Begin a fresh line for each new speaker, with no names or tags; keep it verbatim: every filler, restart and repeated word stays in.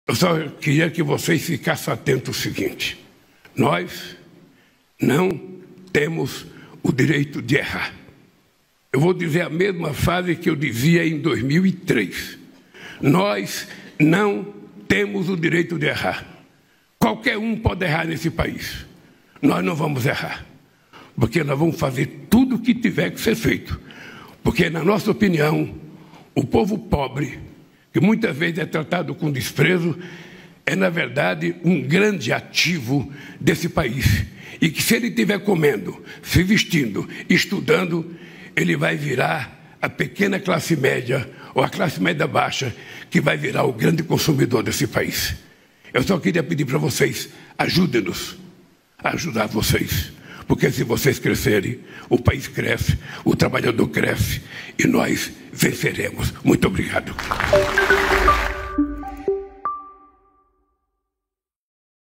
Eu só queria que vocês ficassem atentos ao seguinte: nós não temos o direito de errar. Eu vou dizer a mesma frase que eu dizia em dois mil e três. Nós não temos o direito de errar. Qualquer um pode errar nesse país. Nós não vamos errar, porque nós vamos fazer tudo o que tiver que ser feito. Porque, na nossa opinião, o povo pobre, que muitas vezes é tratado com desprezo, é, na verdade, um grande ativo desse país. E que, se ele estiver comendo, se vestindo, estudando, ele vai virar a pequena classe média ou a classe média baixa, que vai virar o grande consumidor desse país. Eu só queria pedir para vocês, ajudem-nos a ajudar vocês. Porque se vocês crescerem, o país cresce, o trabalhador cresce e nós venceremos. Muito obrigado.